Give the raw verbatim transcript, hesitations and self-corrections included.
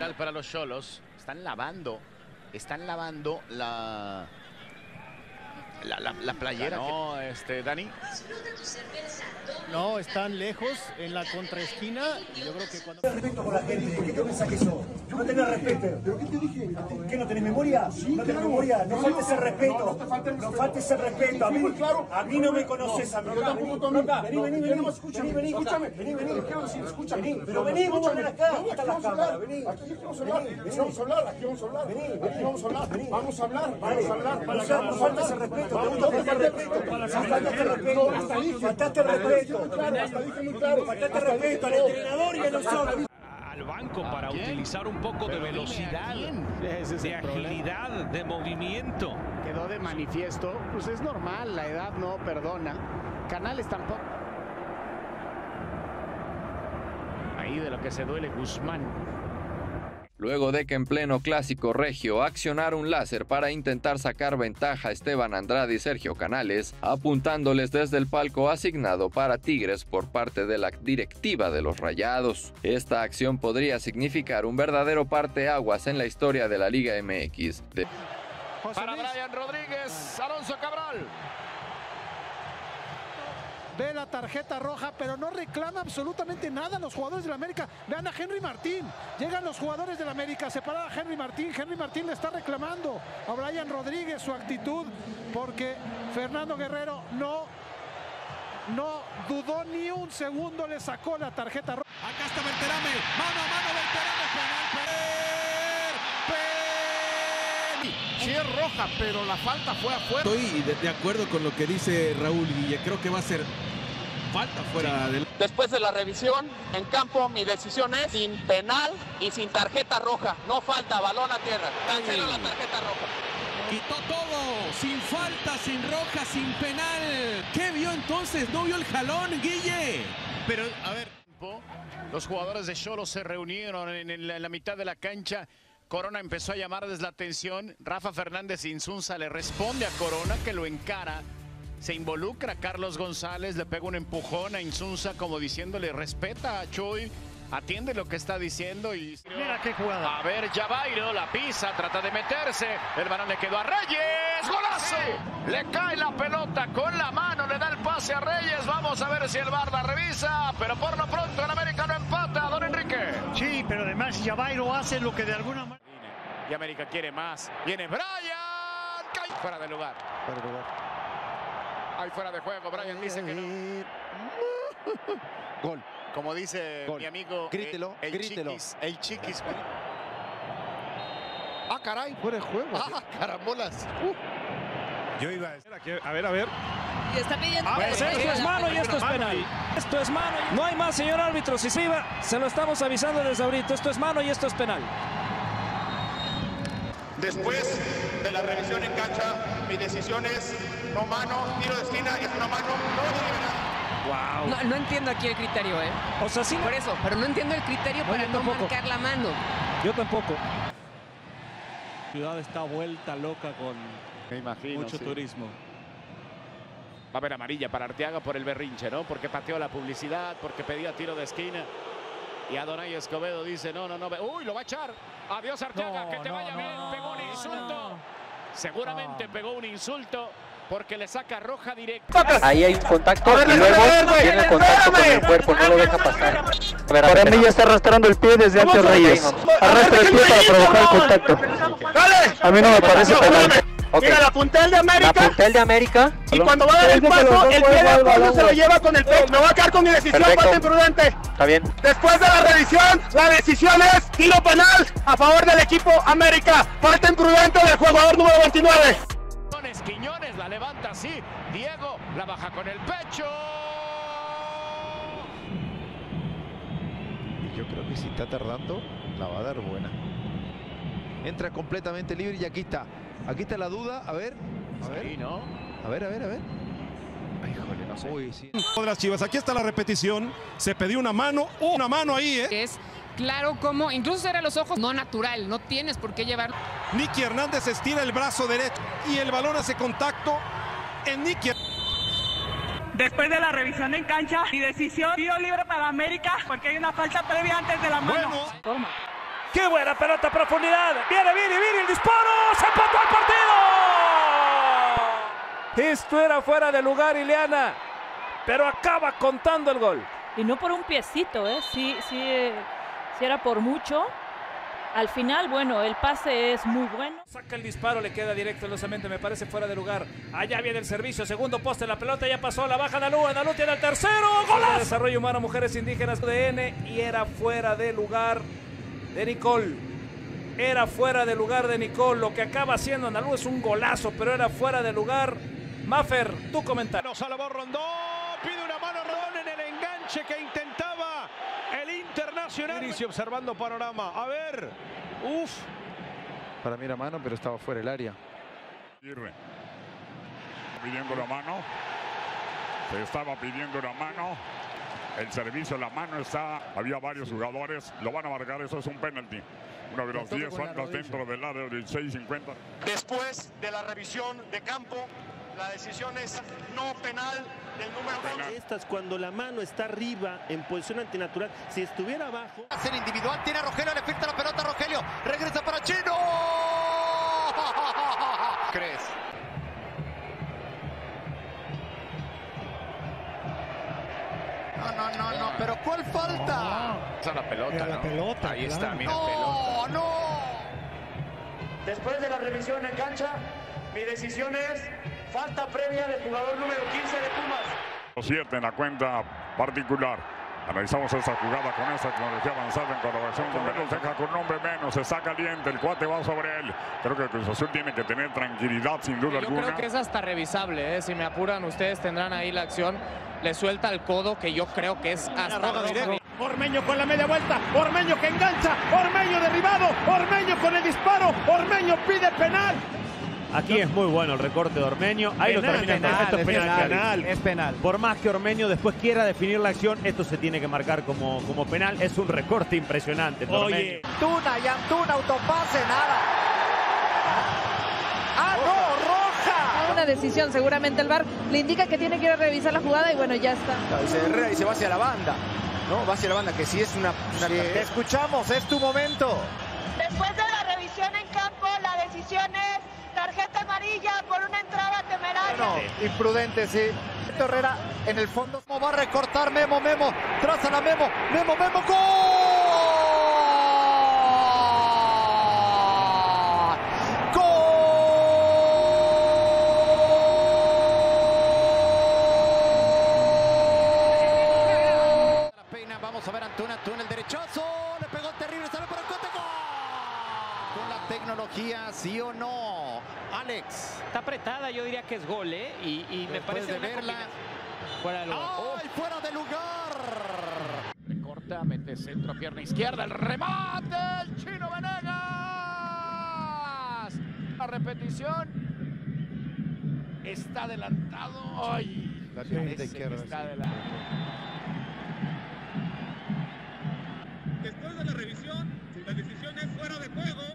lateral para los Xolos. Están lavando, están lavando la la, la, la playera. No, que... este, Dani. No, están lejos en la contraesquina. Yo creo que cuando... Respeto con la gente, ¿por qué te pensás que eso? Yo no tenés respeto. ¿Pero qué te dije? ¿Qué, no tenés memoria? Sí, no tenés claro. memoria. No faltes el respeto. No, no te faltes no faltes el respeto. A mí, claro. a mí no me conoces a mí. Yo tampoco tú a mí. Vení, vení, vení. No, escúchame, vení, escúchame. Vení, vení. ¿Qué vas a decir? Escúchame. Vení, pero vení, vamos a ver acá. Aquí está la cámara. Vení. Aquí vamos a hablar. Aquí vamos a hablar. Aquí vamos a hablar. Vení, vení, vamos a hablar. Vení. Vamos a hablar. Vamos a hablar. No faltes el respeto. No faltes el respeto. Faltaste el respeto. Faltaste el respeto. Hasta dije muy claro. Faltaste el respeto al entrenador y a nosotros. Al banco para utilizar un poco de velocidad, de agilidad, de movimiento. Quedó de manifiesto, pues es normal, la edad no perdona. Canales tampoco. Ahí de lo que se duele Guzmán. Luego de que en pleno clásico regio accionara un láser para intentar sacar ventaja a Esteban Andrade y Sergio Canales, apuntándoles desde el palco asignado para Tigres por parte de la directiva de los Rayados. Esta acción podría significar un verdadero parteaguas en la historia de la Liga M X. De... Para Brian Rodríguez, Alonso Cabral. Ve la tarjeta roja, pero no reclama absolutamente nada a los jugadores de la América. Vean a Henry Martín. Llegan los jugadores de la América, separar a Henry Martín. Henry Martín le está reclamando a Brian Rodríguez su actitud, porque Fernando Guerrero no, no dudó ni un segundo, le sacó la tarjeta roja. Acá está Belterame, mano a mano Belterame, penal, Sí es roja, pero la falta fue afuera. Estoy de, de acuerdo con lo que dice Raúl Guille, creo que va a ser falta fuera del... Después de la revisión en campo, mi decisión es sin penal y sin tarjeta roja. No falta, balón a tierra. Cancela la tarjeta roja. Quitó todo, sin falta, sin roja, sin penal. ¿Qué vio entonces? ¿No vio el jalón, Guille? Pero, a ver, los jugadores de Xolos se reunieron en la, en la mitad de la cancha. Corona empezó a llamar desde la atención. Rafa Fernández Insunza le responde a Corona, que lo encara. Se involucra Carlos González, le pega un empujón a Insunza como diciéndole respeta a Chuy, atiende lo que está diciendo. Y mira qué jugada. A ver, Javairo la pisa, trata de meterse. El balón le quedó a Reyes. ¡Golazo! Le cae la pelota con la mano, le da el pase a Reyes. Vamos a ver si el V A R la revisa. Pero por lo pronto el América no empata, don Enrique. Sí, pero además Javairo hace lo que de alguna manera... Y América quiere más. Viene Brian. Cae fuera de lugar. Fuera de lugar. Ahí fuera de juego, Brian dice que no. Gol. Como dice Gol. mi amigo, grítelo, el, el grítelo. Chiquis. El Chiquis. Ah, caray. Fuera de juego. Ah, carambolas. Uh. Yo iba a decir aquí, a ver, a ver. Y está pidiendo. Ah, pues esto es mano y esto es penal. Esto es mano. Y... No hay más, señor árbitro. Si se iba, se lo estamos avisando desde ahorita. Esto es mano y esto es penal. Después de la revisión en cancha, mi decisión es no mano, tiro de esquina, es una mano, no wow. no, no entiendo aquí el criterio, ¿eh? O sea, sí. Por eso, pero no entiendo el criterio no, para no tampoco. marcar la mano. Yo tampoco. La ciudad está vuelta loca con Me imagino, mucho sí. turismo. Va a haber amarilla para Arteaga por el berrinche, ¿no? Porque pateó la publicidad, porque pedía tiro de esquina. Y Adonai Escobedo dice, no, no, no. ¡Uy, lo va a echar! Adiós, Arteaga, no, que te no, vaya no, bien. Pegó un insulto. No. Seguramente no. pegó un insulto porque le saca roja directa. Ahí hay un contacto y luego tiene el contacto con el cuerpo, no lo deja pasar. A ver, Para mí ya está arrastrando el pie desde antes Reyes. Arrastra el pie para provocar el contacto. A mí no me parece penal. Okay. Mira la puntel de América. La puntel de América. Y cuando va a dar el paso, el pie de apoyo se lo lleva con el pecho. Me voy a quedar con mi decisión, falta imprudente. Está bien. Después de la revisión, la decisión es tiro penal a favor del equipo América. Falta imprudente del jugador número veintinueve. Quiñones la levanta así. Diego la baja con el pecho. Y yo creo que si está tardando, la va a dar buena. Entra completamente libre y aquí está. Aquí está la duda, a ver, a ver, sí, ¿no? a ver, a ver, a ver. Ay, joder, no sé. Uy, sí. De las Chivas, aquí está la repetición. Se pidió una mano, una mano ahí, ¿eh? Es claro como, incluso cerrar los ojos, no natural, no tienes por qué llevar. Nicky Hernández estira el brazo derecho y el balón hace contacto en Nicky. Después de la revisión en cancha, mi decisión, tiro libre para América, porque hay una falta previa antes de la mano. Bueno. Toma. ¡Qué buena pelota a profundidad! ¡Viene Viri, Viri, el disparo! ¡Se empató el partido! Esto era fuera de lugar, Ileana, pero acaba contando el gol. Y no por un piecito, ¿eh? Sí, sí, eh, sí era por mucho. Al final, bueno, el pase es muy bueno. Saca el disparo, le queda directo losamente, me parece fuera de lugar. Allá viene el servicio, segundo poste, la pelota ya pasó, la baja Dalú, Dalú tiene el tercero. ¡Golazo! Desarrollo humano, mujeres indígenas, D N, y era fuera de lugar de Nicole. Era fuera de lugar de Nicole. Lo que acaba haciendo Dalú es un golazo, pero era fuera de lugar. Maffer, tu comentario. Salvador Rondón pide una mano Rondón en el enganche que intentaba el Internacional. Inicio observando panorama. A ver. Uf. Para mí era mano, pero estaba fuera del área. Pidiendo la mano. Se estaba pidiendo la mano. El servicio, la mano está. Había varios jugadores. Lo van a marcar. Eso es un penalti. Una de las diez faltas dentro del área del seis cincuenta. Después de la revisión de campo, la decisión es no penal del número dos. Esta es cuando la mano está arriba en posición antinatural. Si estuviera abajo. Hacer individual, tiene a Rogelio, le filtra la pelota a Rogelio. Regresa para Chino. ¿Crees? No, no, no, no, pero ¿cuál falta? Esa es la pelota, Era la ¿no? pelota, Ahí claro. está, mira, No, pelota. no. Después de la revisión en cancha, mi decisión es falta previa del jugador número quince de Pumas. siete en la cuenta particular. Analizamos esta jugada con esta tecnología avanzada en colaboración con Menos. Deja con un hombre menos. Está caliente. El cuate va sobre él. Creo que Cruz Azul tiene que tener tranquilidad sin duda Yo alguna. creo que es hasta revisable, ¿eh? Si me apuran, ustedes tendrán ahí la acción. Le suelta el codo, que yo creo que es hasta rojo. Ormeño con la media vuelta. Ormeño que engancha. Ormeño derribado. Ormeño con el disparo. Ormeño pide penal. Aquí es muy bueno el recorte de Ormeño. Ahí Penal, lo termina. penal, Esto es es penal. penal, Es penal. Por más que Ormeño después quiera definir la acción, esto se tiene que marcar como, como penal. Es un recorte impresionante. Oye. Antuna y Antuna, autopase, nada. ¡Ah, no! ¡Roja! Una decisión, seguramente el V A R le indica que tiene que ir a revisar la jugada y bueno, ya está. Dice Herrera y se va hacia la banda. No, va hacia la banda, que sí es una... una sí. Te escuchamos, es tu momento. Después de la revisión en campo, la decisión es tarjeta amarilla por una entrada temeraria. No, imprudente, sí. Herrera en el fondo. ¿Cómo va a recortar Memo, Memo? Traza la Memo, Memo, Memo, ¡gol! Vamos a ver a Antuna, Antuna el derechazo, le pegó terrible, sale para el cote, ¡gol! Con la tecnología, ¿sí o no? Alex. Está apretada, yo diría que es gol, ¿eh? Y, y me Después parece de una verla. fuera de lugar. ¡Ay, fuera de lugar! Corta, mete centro, pierna izquierda, el remate, el Chino Venegas. La repetición. Está adelantado. Ay, La pierna parece izquierda, que está sí. adelantado. Después de la revisión, la decisión es fuera de juego.